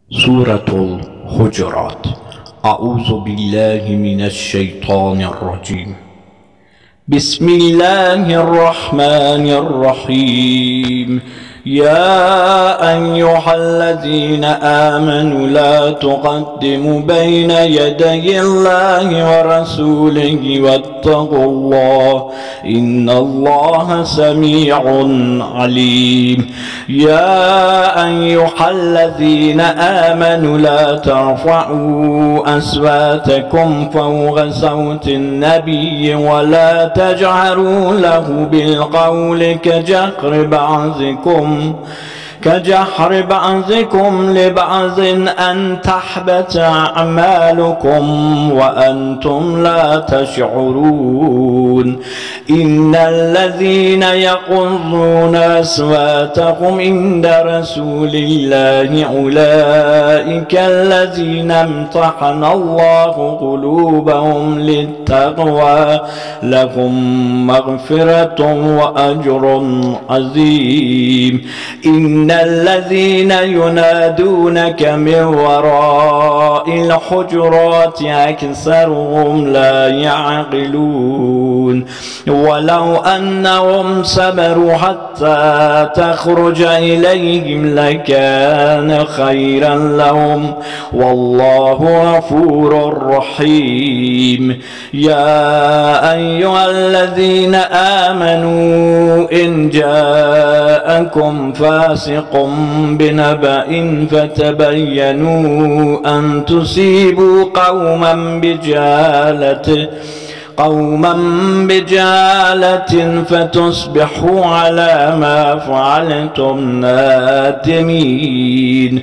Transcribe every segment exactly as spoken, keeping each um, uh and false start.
سورة الحجرات. أعوذ بالله من الشيطان الرجيم. بسم الله الرحمن الرحيم. يا أيها الذين آمنوا لا تقدموا بين يدي الله ورسوله واتقوا الله إن الله سميع عليم. يا أيها الذين آمنوا لا ترفعوا أصواتكم فوق صوت النبي ولا تجهروا له بالقول كجهر بعضكم كجهر بعضكم لبعض أن تحبط أعمالكم وأنتم لا تشعرون. إن الذين يغضون أصواتهم عند رسول الله أولئك الذين امتحن الله قلوبهم للتقوى لهم مغفرة وأجر عظيم. إن الذين ينادونك من وراء الحجرات أكثرهم لا يعقلون. ولو أنهم صبروا حتى تخرج إليهم لكان خيرا لهم والله غفور رحيم. يا أيها الذين آمنوا إن جاءكم فاسق بنبأ فتبينوا أن تصيبوا قوما بجهالة قوما بجهالة فتصبحوا على ما فعلتم نادمين.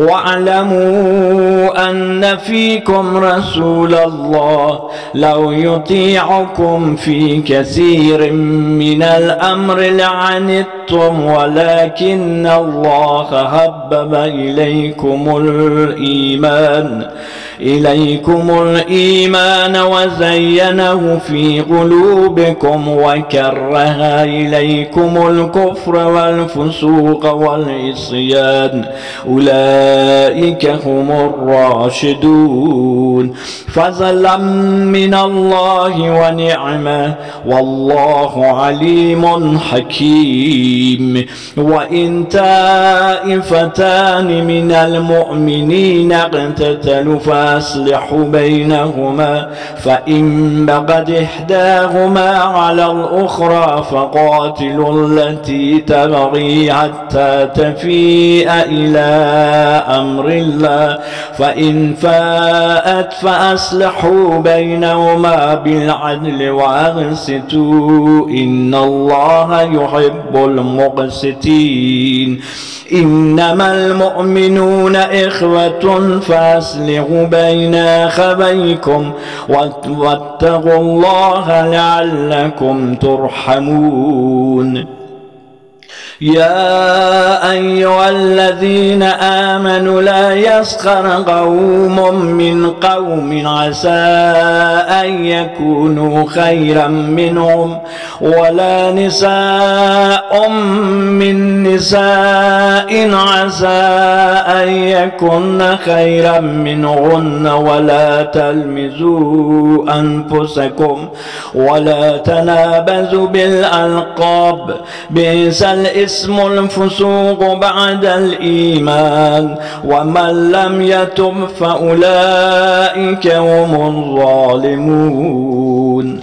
واعلموا أن فيكم رسول الله لو يطيعكم في كثير من الأمر لعنتم ولكن الله حبب إليكم الإيمان إليكم الإيمان وزينه في قلوبكم وكره إليكم الكفر والفسوق والعصيان أولئك هم الراشدون. فضلا من الله ونعمة والله عليم حكيم. وإن طائفتان من المؤمنين اقتتلوا فأصلحوا بينهما فإن بغت إحداهما على الأخرى فقاتلوا التي تبغي حتى تفيء إلى أمر الله فإن فاءت فأصلحوا بينهما بالعدل وأقسطوا إن الله يحب المقسطين. إنما المؤمنون إخوة فأصلحوا بين أخويكم واتقوا الله لعلكم ترحمون. يا أيها الذين آمنوا لا يسخر قوم من قوم عسى أن يكونوا خيرا منهم ولا نساء من نساء عسى أن يكن خيرا منهن ولا تلمزوا أنفسكم ولا تنابزوا بالألقاب بئس الاسم اسم الفسوق بعد الإيمان ومن لم يتب فأولئك هم الظالمون.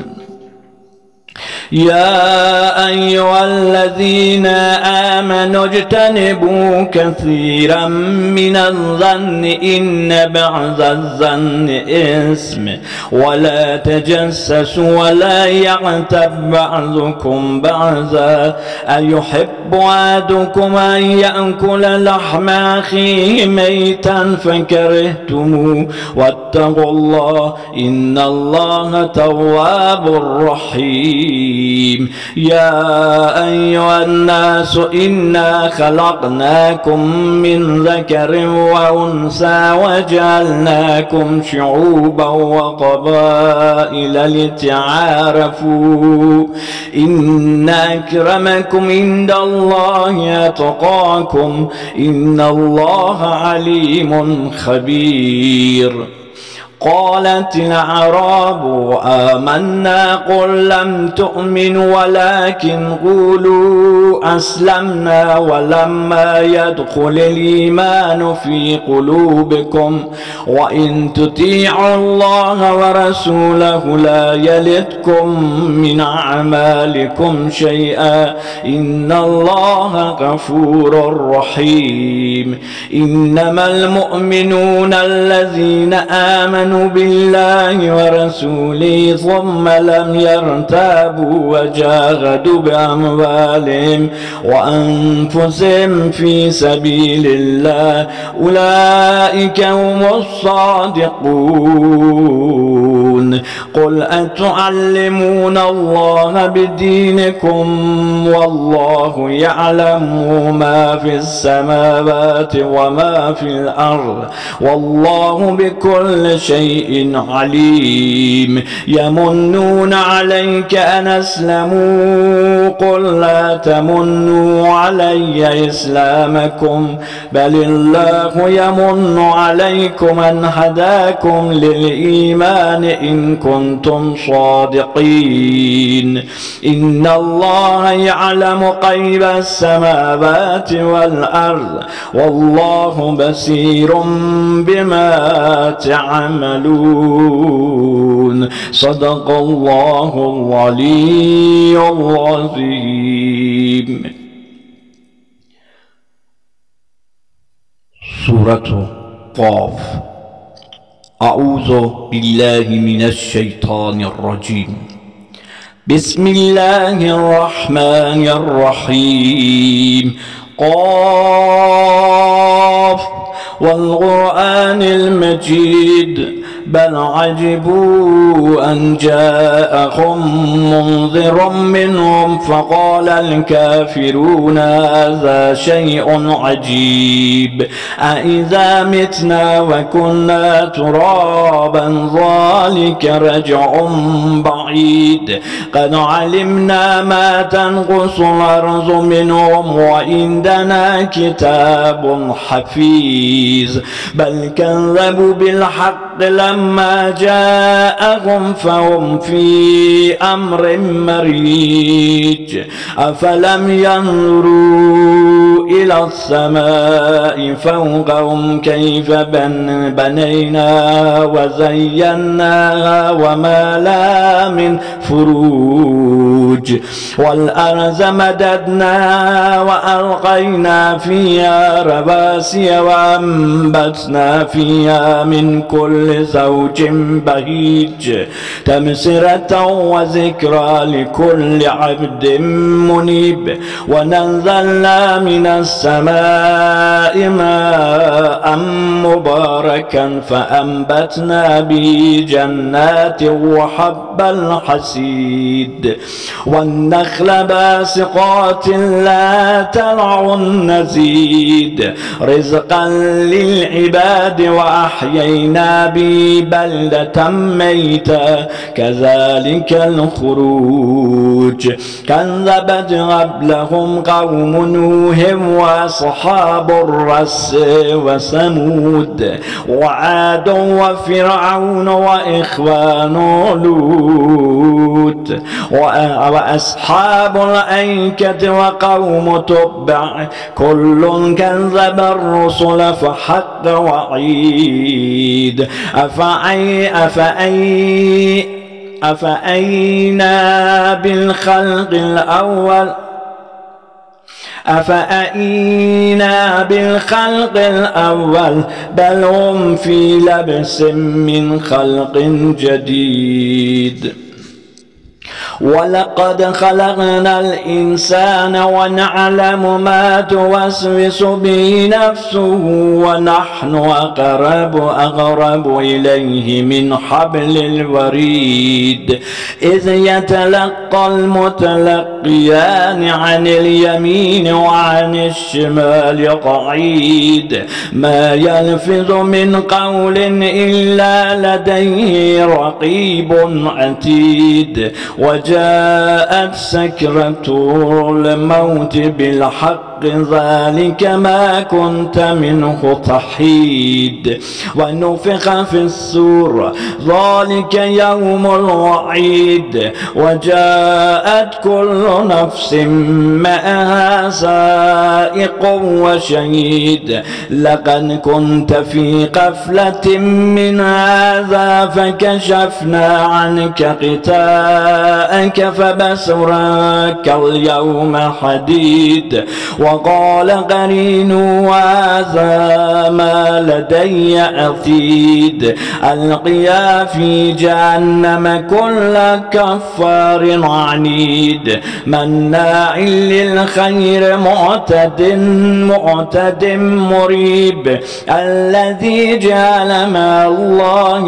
يا أيها الذين آمنوا اجتنبوا كثيرا من الظن إن بعض الظن إثم ولا تجسسوا ولا يغتب بعضكم بعضا أيحب أحدكم أن يأكل لحم أخيه ميتا فكرهتموه واتقوا الله إن الله تواب رحيم. الرحيم. يا أيها الناس إنا خلقناكم من ذكر وأنثى وجعلناكم شعوبا وقبائل لتعارفوا إن أكرمكم عند الله أتقاكم إن الله عليم خبير. قالت الأعراب آمنا قل لم تؤمنوا ولكن قولوا أسلمنا ولما يدخل الإيمان في قلوبكم وإن تطيعوا الله ورسوله لا يلتكم من أعمالكم شيئا إن الله غفور رحيم. إنما المؤمنون الذين آمنوا بالله ورسوله ثم لم يرتابوا وجاهدوا بأموالهم وأنفسهم في سبيل الله أولئك هم الصادقون. قل أتعلمون الله بدينكم والله يعلم ما في السماوات وما في الأرض والله بكل شيء عليم. يمنون عليك أن أسلموا قل لا تمنوا علي إسلامكم بل الله يمن عليكم أن هداكم للإيمان إن كنتم صادقين. إن الله يعلم غيب السماوات والأرض والله بصير بما تعملون. صدق الله العلي العظيم. سورة قاف. أعوذ بالله من الشيطان الرجيم. بسم الله الرحمن الرحيم. قاف والقرآن المجيد بل عجبوا أن جاءهم منذر منهم فقال الكافرون هذا شيء عجيب أإذا متنا وكنا ترابا ذلك رجع بعيد قد علمنا ما تنقص الأرض منهم وعندنا كتاب حفيظ بل كذبوا بالحق لما جاءهم فهم في أمر مريج أفلم ينظروا إلى السماء فوقهم كيف بن بنيناها وزيناها وما لها من فروج والأرض مددناها وألقينا فيها رواسي وأنبتنا فيها من كل زوج بهيج تبصرة وذكرى لكل عبد منيب ونزلنا من السماء ماء مباركا فأنبتنا به جنات وحب الحصيد والنخل باسقات لا ترع النزيد رزقا للعباد وأحيينا به بلدة ميتا كذلك الخروج كذبت قبلهم قوم نوح وأصحاب الرس وثمود وعاد وفرعون وإخوان لوط وأصحاب الأيكة وقوم تبع كل كذب الرسل فحق وعيد أفأي أفأي أفأينا بالخلق الأول أفأينا بالخلق الأول بل هم في لبس من خلق جديد ولقد خلقنا الإنسان ونعلم ما توسوس به نفسه ونحن أقرب أقرب إليه من حبل الوريد إذ يتلقى المتلقيان عن اليمين وعن الشمال قعيد ما يلفظ من قول إلا لديه رقيب عتيد وجاءت سكرة الموت بالحق ذلك ما كنت منه تحيد ونفخ في الصور ذلك يوم الوعيد وجاءت كل نفس معها سائق وشهيد لقد كنت في غفلة من هذا فكشفنا عنك غطاءك فبصرك اليوم حديد وقال قرينه هذا ما لدي عتيد ألقيا في جهنم كل كفار عنيد مناع للخير معتد معتد مريب الذي جعل مع الله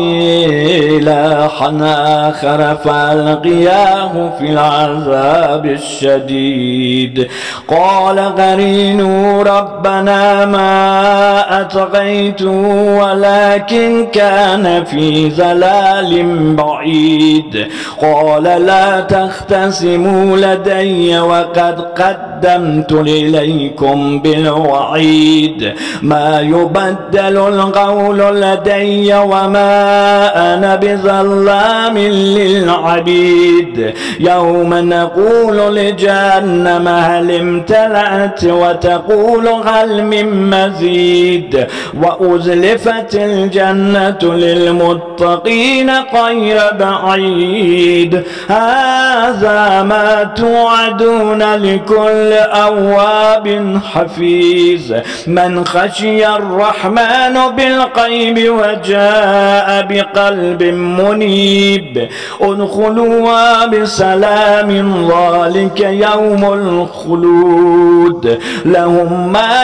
إلها آخر فألقياه في العذاب الشديد قال قرينه ربنا ما أطغيته ولكن كان في ضلال بعيد قال لا تختصموا لدي وقد قدمت إليكم بالوعيد ما يبدل القول لدي وما أنا بظلام للعبيد يوم نقول لجهنم هل امتلأت وتقول هل من مزيد وأزلفت الجنة للمتقين غير بعيد هذا ما توعدون لكل أواب حفيظ من خشي الرحمن بالغيب وجاء بقلب منيب ادخلوها بسلام ذلك يوم الخلود لهم ما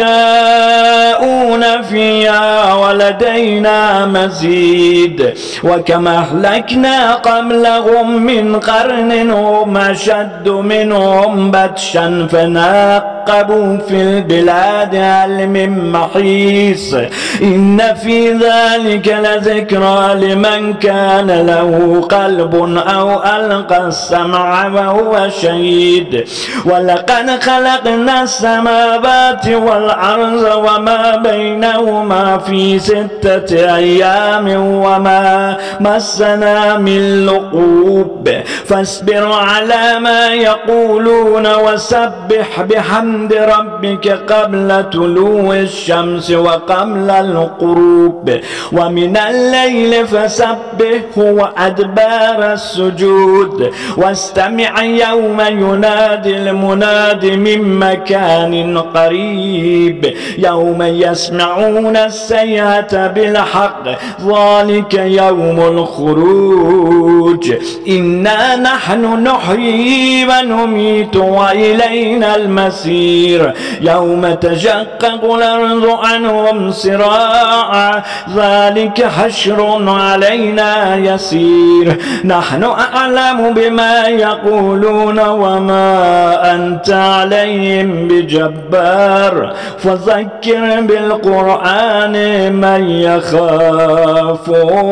يشاءون فيها ولدينا مزيد وكما أهلكنا قبلهم من قرن هم أشد منهم بطشا فناقبوا في البلاد هل من محيص إن في ذلك لذكرى لمن كان له قلب أو ألقى السمع وهو شهيد ولقد خلقنا السماوات والأرض وما بينهما في ستة أيام وما مسنا من لغوب فاصبر على ما يقولون وسبح بحمد ربك قبل طلوع الشمس وقبل الغروب ومن الليل فسبحه وأدبار السجود واستمع يوم ينادي المناد من مكان قريب يوم يسمعون السيئة بالحق ذلك يوم الخروج إنا نحن نحيي ونميت وإلينا المسير يوم تشقق الأرض عنهم سراعا ذلك حشر علينا يسير نحن أعلم بما يقولون وما أنت عليهم بجبار فذكر بالقرآن من يخاف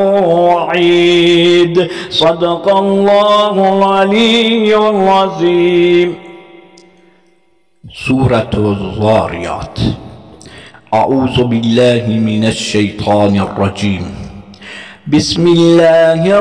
وعيد صدق الله العلي العظيم. سورة الذاريات. أعوذ بالله من الشيطان الرجيم. بسم الله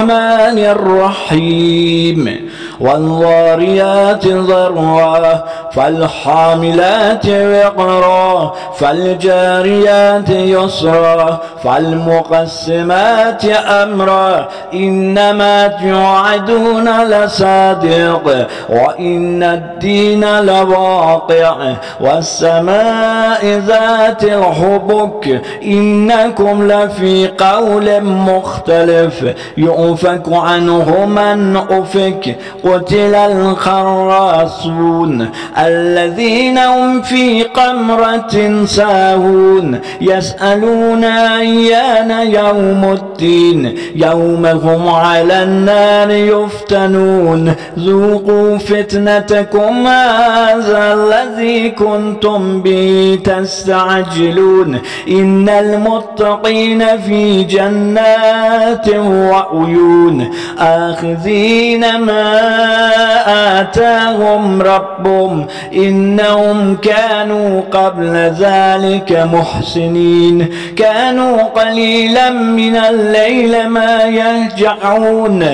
الرحمن الرحيم. والذاريات ذروا فالحاملات وقرا فالجاريات يسرا فالمقسمات أمرا إنما توعدون لصادق وإن الدين لواقع والسماء ذات الحبك إنكم لفي قول مختلف يؤفك عنه من أفك قتل الخراصون الذين هم في قمرة ساهون يسألون أيان يوم الدين يوم هم على النار يفتنون ذوقوا فتنتكم هذا الذي كنتم به تستعجلون إن المتقين في جنات وعيون آخذين ما آتاهم ربهم إنهم كانوا قبل ذلك محسنين كانوا قليلا من الليل ما يهجعون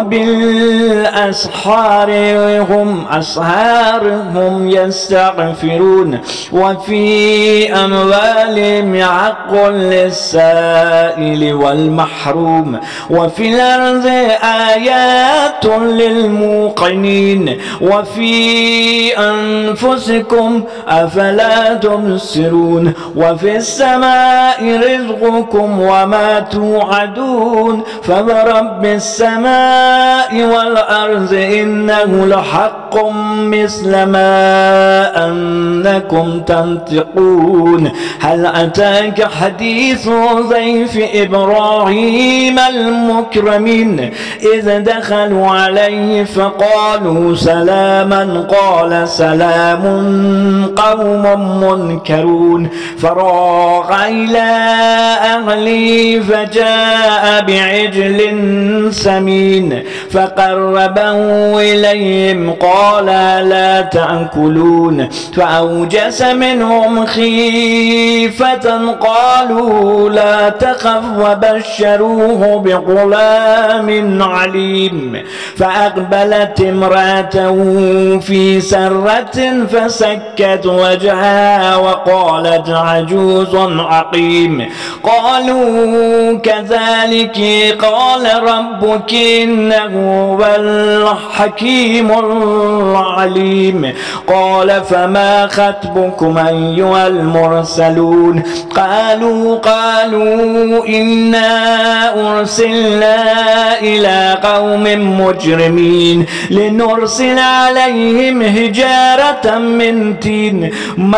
وبالأسحار هم أسحارهم يستغفرون وفي أموالهم حق للسائل والمحروم وفي الأرض آيات للموقنين وفي أنفسكم أفلا تبصرون وفي السماء رزقكم وما توعدون فورب السماء والأرض إنه لحق مثل ما أنكم تنطقون هل أتاك حديث ضيف إبراهيم المكرمين إذ دخلوا عليه فقالوا سلاما قال سلام قوم منكرون فراغ إلى أهله فجاء بعجل سمين فقربه إليهم قال لا تأكلون فأوجس منهم خيفة قالوا لا تخف وبشروه بغلام عليم فأقبلت امرأته في سرة فسكت وجهها وقالت عجوز عقيم قالوا كذلك قال ربك إنه هو الحكيم العليم قال فما خطبكم أيها المرسلون قالوا قالوا إنا أرسلنا إلى قوم مجرمين لنرسل عليهم هجارة من تين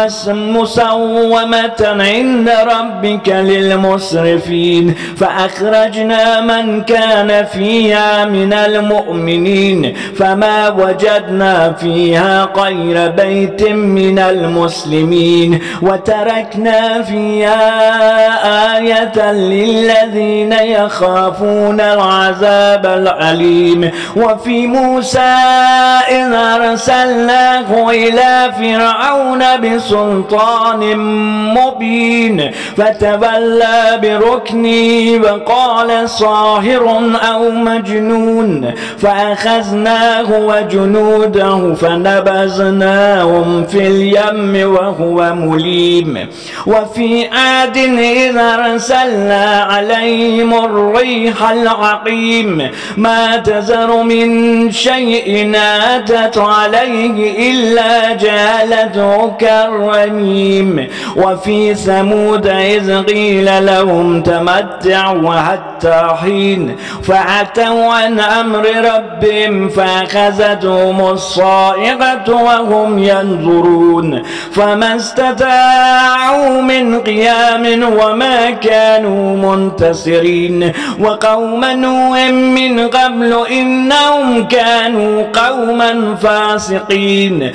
مسومة عند ربك للمسرفين فأخرجنا من كان فيها من المؤمنين فما وجدنا فيها غير بيت من المسلمين وتركنا فيها آية للذين يخافون العذاب الأليم وفي موسى إذ أرسلناه إلى فرعون بسلطان مبين فتولى بركنه وقال صاهر أو مجنون فأخذناه وجنوده فنبذناهم في اليم وهو مليم وفي عاد إذ أرسلنا عليهم الريح العقيم ما تذر من شيء أتت عليه إلا جعلته كالرميم وفي ثمود إذ قيل لهم تمتعوا حتى حين فعتوا عن أمر ربهم فأخذتهم الصاعقة وهم ينظرون فما استطاعوا من قيام وما كانوا منتصرين وقوم نوح من قبل إنهم كانوا قوما فاسقين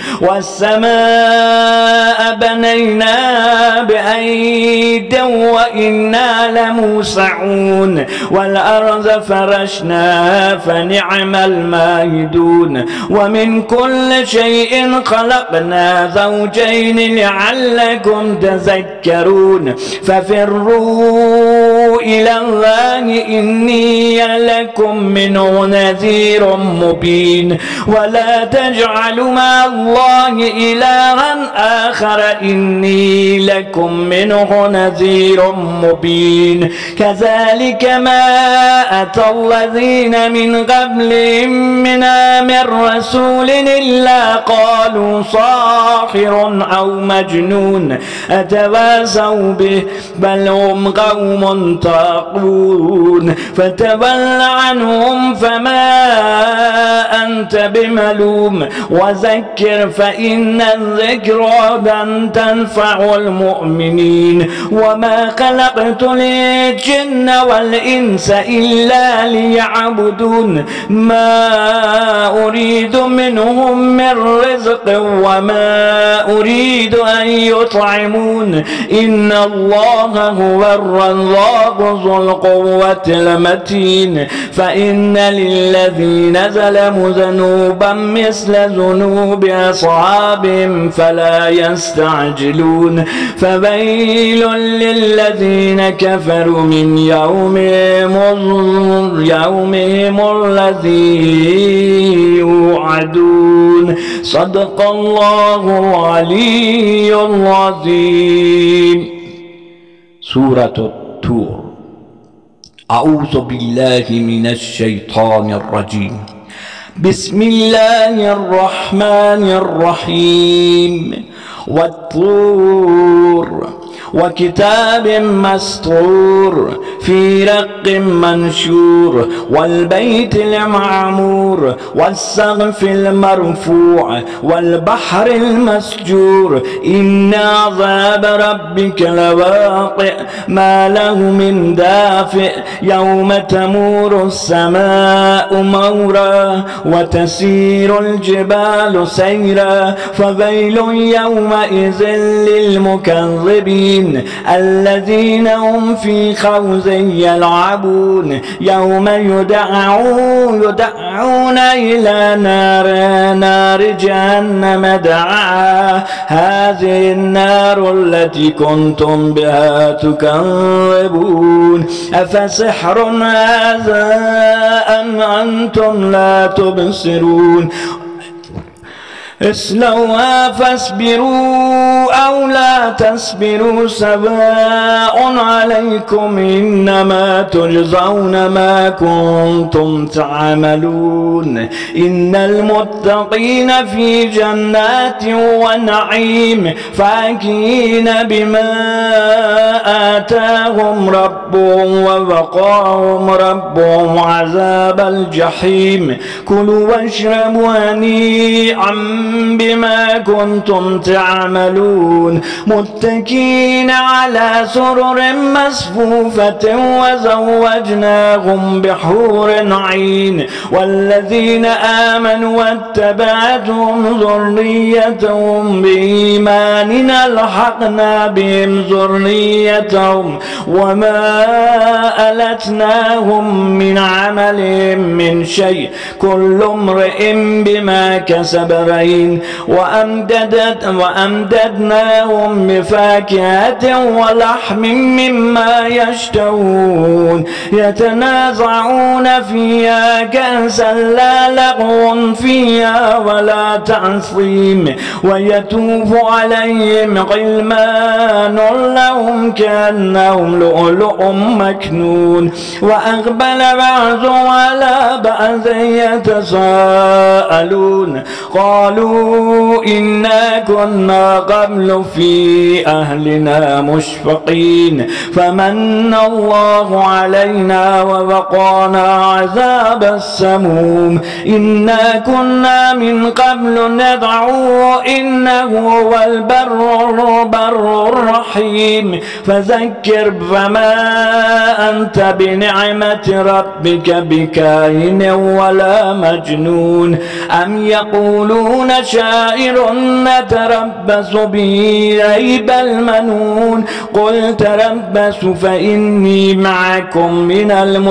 والسماء بنيناها بأيد وإنا لموسعون والأرض فرشناها فنعم الماهدون ومن كل شيء خلقنا زوجين لعلكم تذكرون ففروا إلى الله إني لكم منه نذير مبين ولا تجعلوا مع الله إلها آخر إني لكم منه نذير مبين كذلك ما أتى الذين من قبلهم من رسول إلا قالوا ساحر أو مجنون أتواصوا به بل هم قوم طاغون فتول عنهم فما أنت بملوم وذكر فإن الذكرى لن تنفع المؤمنين وما خلقت الجن والإنس إلا ليعبدون ما أريد منهم من رزق وما أريد أن يطعمون إن الله هو الرزاق ذو القوة المتين فإن للذين ظلموا ذنوبا مثل ذنوب أصحابهم فلا يستعجلون فويل للذين كفروا من يومهم يومهم الذي يوعدون صدق الله العلي العظيم. سورة الطور. أعوذ بالله من الشيطان الرجيم. بسم الله الرحمن الرحيم. والطور وكتاب مسطور في رق منشور والبيت المعمور والسقف المرفوع والبحر المسجور إن عذاب ربك لواقع ما له من دافع يوم تمور السماء مورا وتسير الجبال سيرا فويل يومئذ للمكذبين الذين هم في خوض يلعبون يوم يدعون يدعون إلى نار نار جهنم دعا هذه النار التي كنتم بها تكذبون أفسحر هذا أم أنتم لا تبصرون اصلوها فاصبروا أو لا تصبروا سواء عليكم إنما تجزون ما كنتم تعملون إن المتقين في جنات ونعيم فاكهين بما آتاهم ربهم ووقاهم ربهم عذاب الجحيم كلوا واشربوا هنيئا بما كنتم تعملون متكئين على سرر مصفوفة وزوجناهم بحور عين والذين آمنوا واتبعتهم ذريتهم بإيمان ألحقنا بهم ذريتهم وما ألتناهم من عملهم من شيء كل امرئ بما كسب رهين وأمددت وأمددناهم بفاكهة ولحم مما يشتهون يتنازعون فيها كأسا لا لغو فيها ولا تعصيم ويطوف عليهم غلمان لهم كأنهم لؤلؤ مكنون وأقبل بعضهم على بعض يتساءلون قالوا إنا كنا قبل في أهلنا مشفقين فمن الله علينا ووقانا عذاب السموم إنا كنا من قبل ندعوه إنه هو البر البر الرحيم فذكر فما أنت بنعمة ربك بكاهن ولا مجنون أم يقولون شاعر نتربص به ريب المنون قل تربصوا فإني معكم من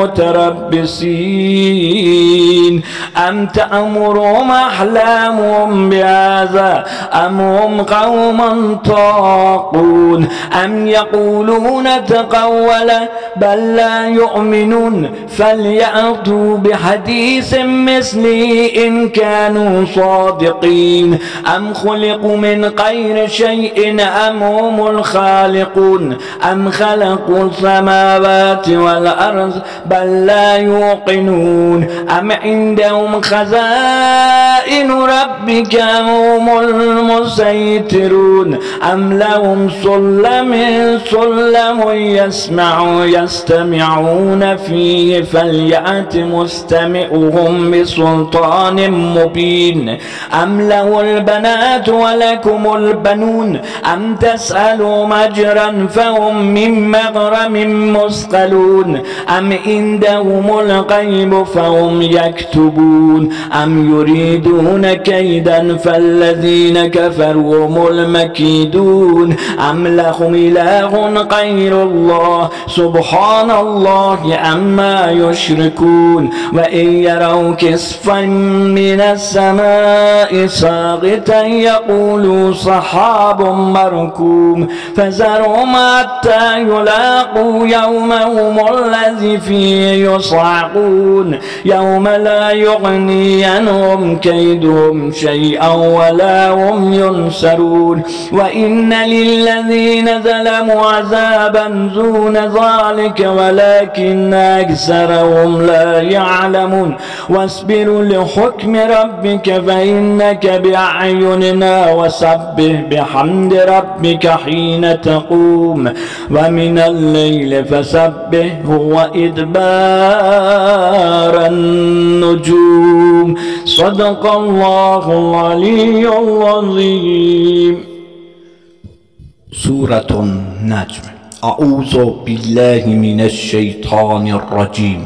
المتربصين أم تأمرهم أحلامهم بهذا أم هم قوم طاغون أم يقولون تقوله بل لا يؤمنون فليأتوا بحديث مثله إن كانوا صادقين أم خلقوا من غير شيء أم هم الخالقون أم خلقوا السماوات والأرض بل لا يوقنون أم عندهم خزائن ربك هم المسيطرون أم لهم سلم سلم يسمع يستمعون فيه فليأت مستمعهم بسلطان مبين أم له البنات ولكم البنون أم تسألوا مجرا فهم من مغرم مثقلون أم عندهم الغيب فهم يكتبون أم يريدون كيدا فالذين كفروا هم المكيدون أم لهم إله غير الله سبحان الله عما يشركون وإن يروا كسفا من السماء ساقطا يقولوا سحاب مركوم فذرهم حتى يلاقوا يومهم الذي فيه يصعقون يوم لا يغني عنهم كيدهم شيئا ولا هم ينصرون وإن للذين ظلموا عذابا دون ذلك ولكن أكثرهم لا يعلمون واصبر لحكم ربك فإنك بأعيننا وسبح بحمد ربك حين تقوم ومن الليل فسبحه وإدبار النجوم صدق الله العلي العظيم. سورة النجم. أعوذ بالله من الشيطان الرجيم.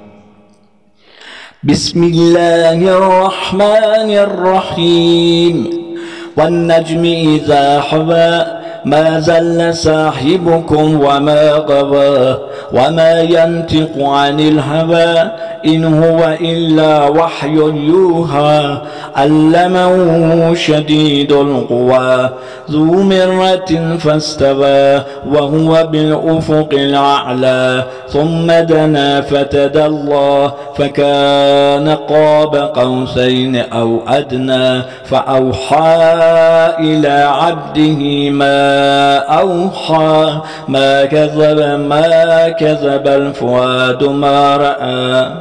بسم الله الرحمن الرحيم. والنجم إذا هوى ما زل صاحبكم وما غوى وما ينطق عن الهوى إن هو إلا وحي يوحى علمه شديد القوى ذو مرة فاستوى وهو بالأفق الأعلى ثم دنا فتدلى فكان قاب قوسين أو أدنى فأوحى إلى عبده ما أوحى ما كذب ما كذب الفؤاد ما رأى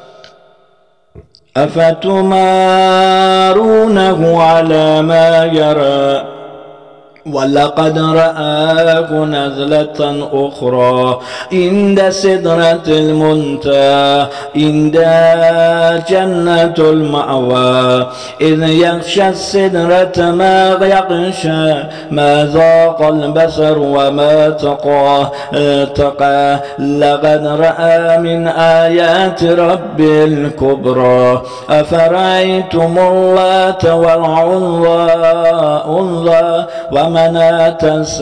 أفتمارونه على ما يرى ولقد رآه نزلة أخرى عند سدرة المنتهى عند جنة المأوى إذ يغشى السدرة ما يغشى ما ذاق البصر وما تقى تقى لقد رأى من آيات رب الكبرى أفرأيتم اللات والعزى ومناة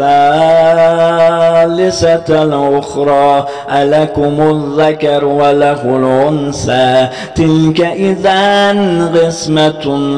الثالثة الأخرى ألكم الذكر وله الأنثى تلك إذا قسمة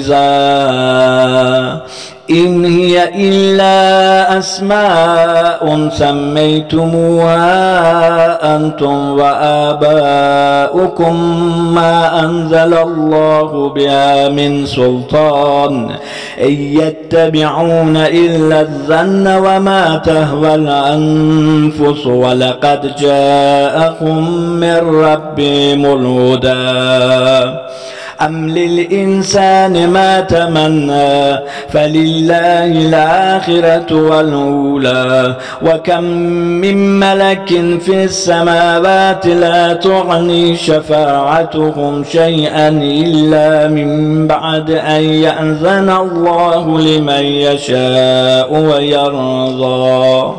ضيزى إن هي إلا أسماء سميتموها أنتم وآباؤكم ما أنزل الله بها من سلطان إن يتبعون إلا الظن وما تهوى الأنفس ولقد جاءهم من ربهم الهدى أم للإنسان ما تمنى فلله الآخرة والأولى وكم من ملك في السماوات لا تغني شفاعتهم شيئا إلا من بعد أن يأذن الله لمن يشاء ويرضى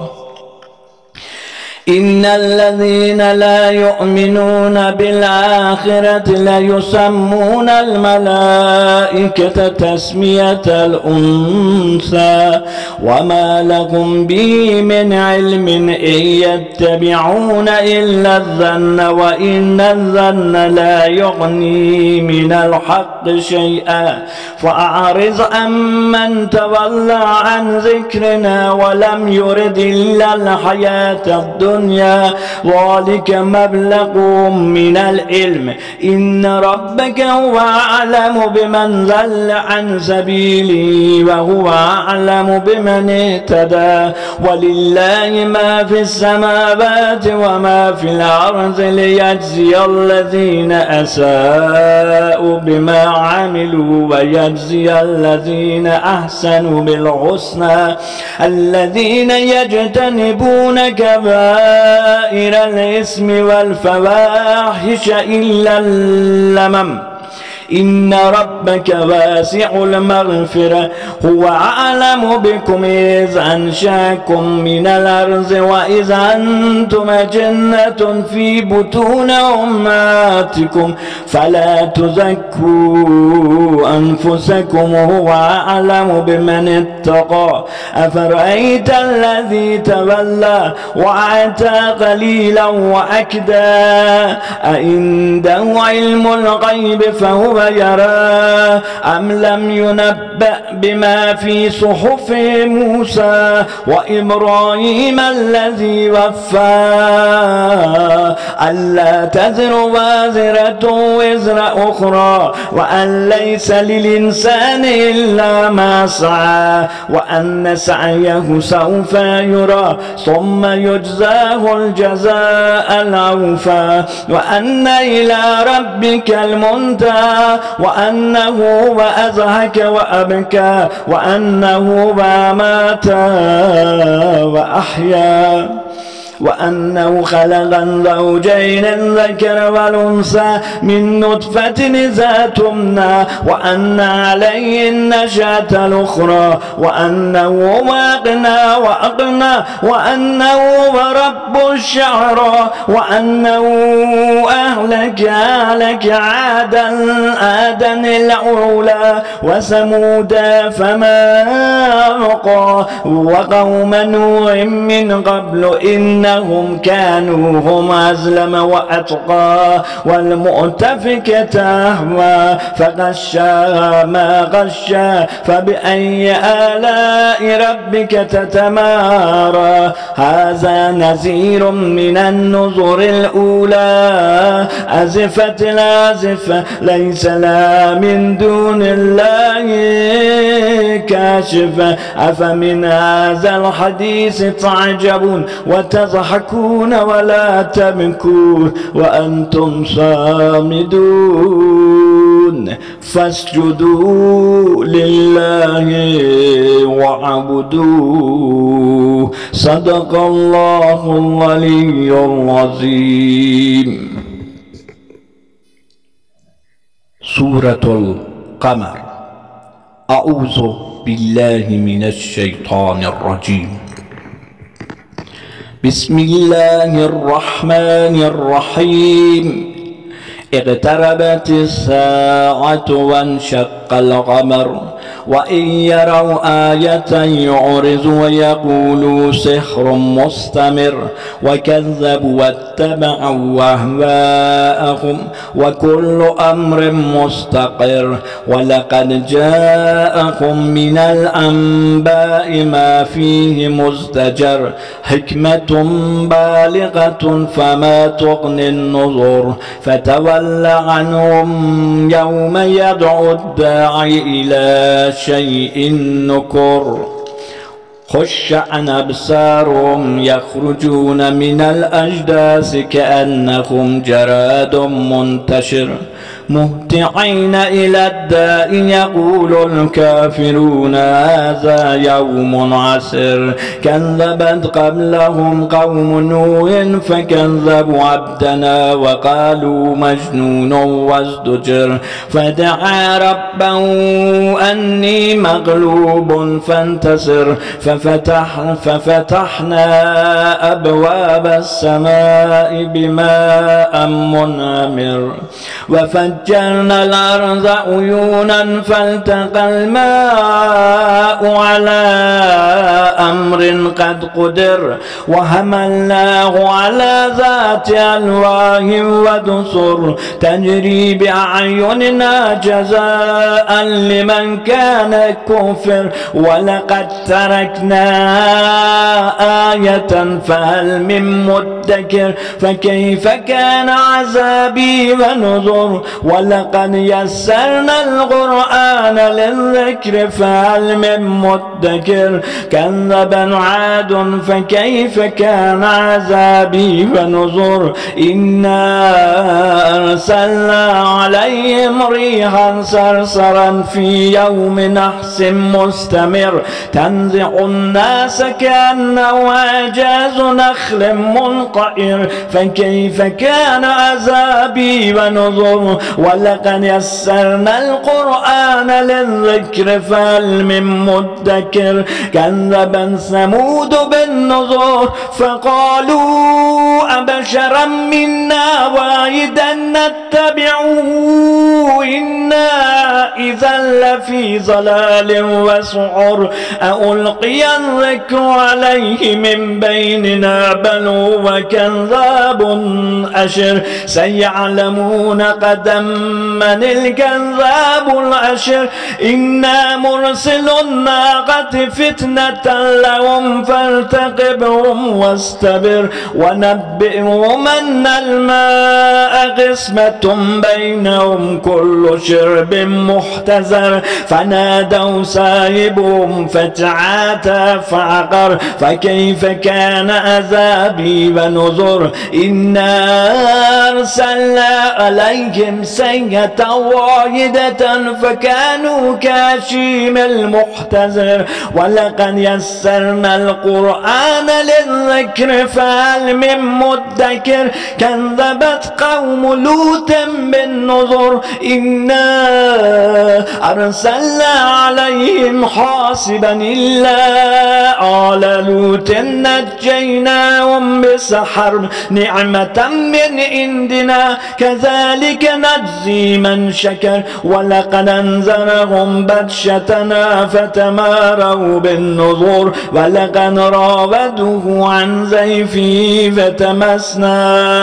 إن الذين لا يؤمنون بالآخرة ليسمون الملائكة تسمية الأنثى وما لهم به من علم إن يتبعون إلا الظن وإن الظن لا يغني من الحق شيئا فأعرض عمن تولى عن ذكرنا ولم يرد إلا الحياة الدنيا الدنيا ذلك مبلغهم من العلم إن ربك هو أعلم بمن ضل عن سبيله وهو أعلم بمن اهتدى ولله ما في السماوات وما في الأرض ليجزي الذين أساءوا بما عملوا ويجزي الذين أحسنوا بالحسنى الذين يجتنبون كبائر الإثم والفواحش إلا اللمم إن ربك واسع المغفرة هو أعلم بكم إذ أنشأكم من الأرض وإذ أنتم أجنة في بطون أمهاتكم فلا تزكوا أنفسكم هو أعلم بمن اتقى أفرأيت الذي تولى وأعطى قليلا وأكدى أعنده علم الغيب فهو يرى أم لم ينبأ بما في صحف موسى وإبراهيم الذي وفى ألا تزر وازرة وزر أخرى وأن ليس للإنسان إلا ما سعى وأن سعيه سوف يرى ثم يجزاه الجزاء الأوفى وأن إلى ربك المنتهى وأنه وأضحك وأبكى وأنه وأمات وأحيا وأنه خلق الزوجين الذكر والأنثى من نطفة إذا تمنى وأن عليه النشأة الأخرى وأنه أغنى وأقنى وأنه رب الشعرى وأنه أهلك أهلك عادا عادا الأولى وثمود فما أبقى وقوم نوح من قبل إن هم كانوا هم أظلم وأتقى والمؤتفكة أهوى فغشاها ما غشا فبأي آلاء ربك تتمارى هذا نذير من النذر الأولى أزفت الآزفة ليس لها من دون الله كاشفة أفمن هذا الحديث تعجبون وتضحكون ولا تبكون وأنتم صامدون فاسجدوا لله واعبدوه صدق الله العلي العظيم. سورة القمر. أعوذ بالله من الشيطان الرجيم. بسم الله الرحمن الرحيم. اقتربت الساعة وانشق القمر وإن يروا آية يعرضوا ويقولوا سحر مستمر وكذبوا واتبعوا أهواءهم وكل أمر مستقر ولقد جاءكم من الأنباء ما فيه مزدجر حكمة بالغة فما تغني النذر فتول عنهم يوم يدعو الداعي إلى شيء نكر خش عن أبصارهم يخرجون من الأجداث كأنهم جراد منتشر مهطعين إلى الداء يقول الكافرون هذا يوم عسر كذبت قبلهم قوم نوح فكذبوا عبدنا وقالوا مجنون وازدجر فدعا ربه أني مغلوب فانتصر ففتح ففتحنا أبواب السماء بماء منهمر وفجرنا وفجرنا الأرض عيونا فالتقى الماء على أمر قد قدر وحملناه على ذات ألواح ودسر تجري بأعيننا جزاء لمن كان كفر ولقد تركنا آية فهل من مدكر فكيف كان عذابي ونذر ولقد يسرنا القرآن للذكر فهل من مدكر كذب عاد فكيف كان عذابي ونذر إنا أرسلنا عليهم ريحا صرصرا في يوم نحس مستمر تنزع الناس كأنه أعجاز نخل منقعر فكيف كان عذابي ونذر ولقد يسرنا القرآن للذكر فهل من مدكر كذب ثمود بالنذر فقالوا أبشرا منا واحدا نتبعه إنا إذا لفي ضلال وسعر ألقي الذكر عليه من بيننا بل هو كذاب أشر سيعلمون غدا من الكذاب الأشر إنا مرسل الناقة فتنة لهم فارتقبهم واستبر ونبئهم أن الماء قسمة بينهم كل شرب محتزر فنادوا سايبهم فتعاتى فعقر فكيف كان عذابي ونذر إنا أرسلنا عليهم سيئة واحدة فكانوا كهشيم المحتزر ولقد يسرنا القرآن للذكر فهل من مدكر كذبت قوم لوط بالنذر إنا أرسلنا عليهم حاصبا إلا آل لوط نجيناهم بسحر نعمة من عندنا كذلك نجزي من شكر ولقد أنذرهم بطشتنا فتماروا بالنذر ولقد راودوه عن زيفه فتمسنا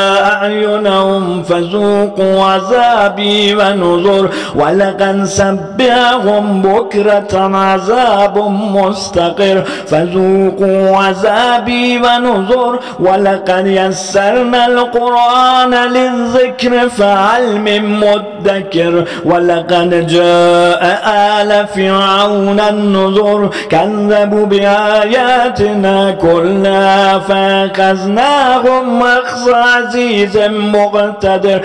أعينهم فذوقوا عذابي ونذر ولقد سبحهم بكرة عذاب مستقر فذوقوا عذابي ونذر ولقد يسرنا القرآن للذكر فهل من مدكر ولقد جاء آل فرعون النذر كذبوا بآياتنا كلها فأخذناهم أخذ عزيز مقتدر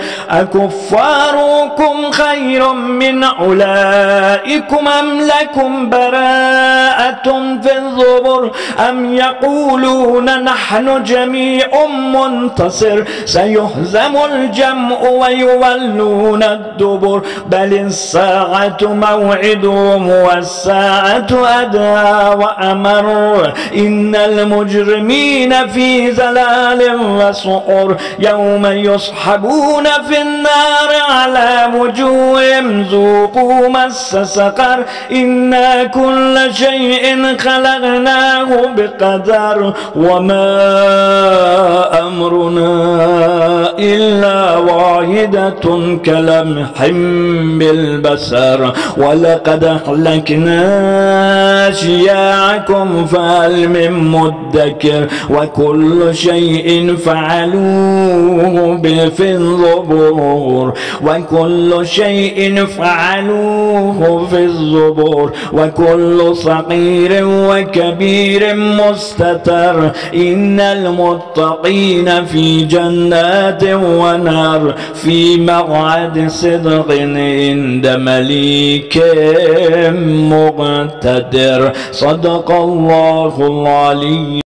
أكفاركم خير من أولئكم أم لكم براءة في الزبر أم يقولون نحن جميع منتصر سيهزم الجمع ويولون الدبر بل الساعة موعدهم والساعة أدهى وأمر إن المجرمين في ضلال وسعر يوم يصحبون في النار على وجوههم ذوقوا مس سقر إنا كل شيء خلقناه بقدر وما أمرنا إلا واحدة كلمح بالبصر ولقد أهلكنا أشياعكم فهل من مدكر وكل شيء فعلوه في الزبور وكل شيء فعلوه في الزبور وكل صغير وكبير مستتر إن المتقين في جنات ونار في مقعد صدق عند مليك مقتدر صدق الله العلي.